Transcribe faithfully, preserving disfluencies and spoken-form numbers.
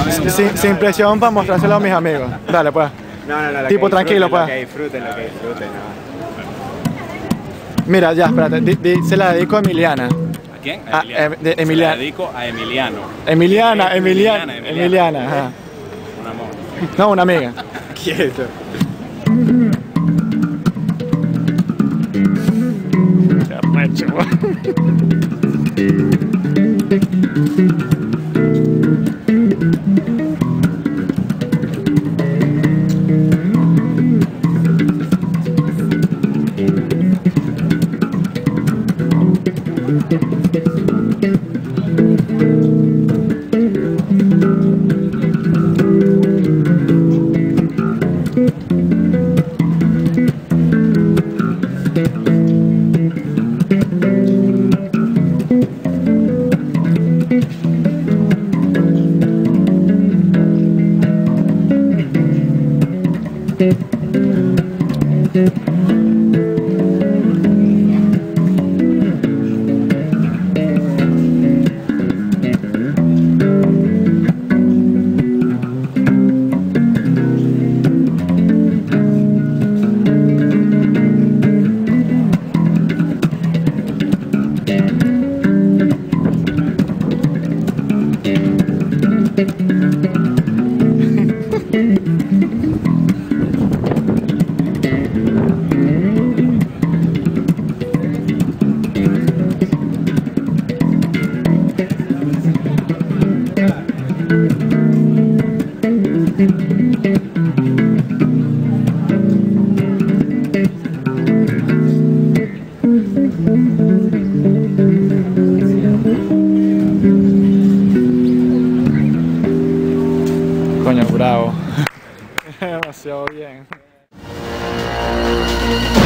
sin, sin presión para mostrárselo a mis amigos. Dale, pues. No, no, no. Lo tipo, que tranquilo, pues. Lo que disfruten, lo que disfruten, no. Mira, ya, espérate. Di, di, se la dedico a Emiliana. ¿A quién? A A, Emiliano. eh, de, Emiliana. Se la dedico a Emiliano. Emiliana, Emiliana, Emiliana, Emiliana, Emiliana. ajá. Un amor. No, una amiga. Quieto. Qué arrecho, güey. Coño, bravo. Demasiado bien.